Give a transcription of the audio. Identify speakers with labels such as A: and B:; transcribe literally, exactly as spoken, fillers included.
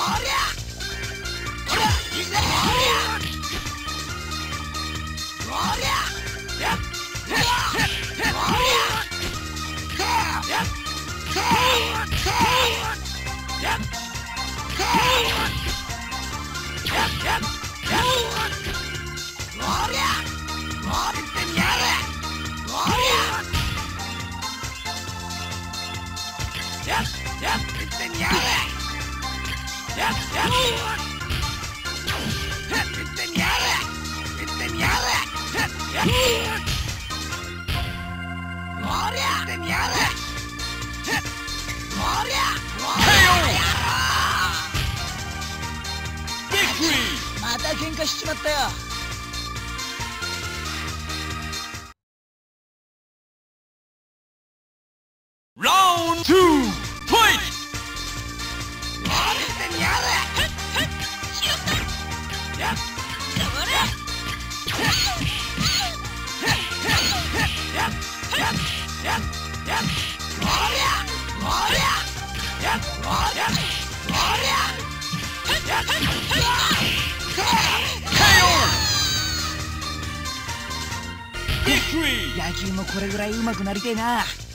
A: また喧嘩しちまったよ。
B: ラウンドツー、ファイト。
A: 野球もこれぐらい上手くなりてえな。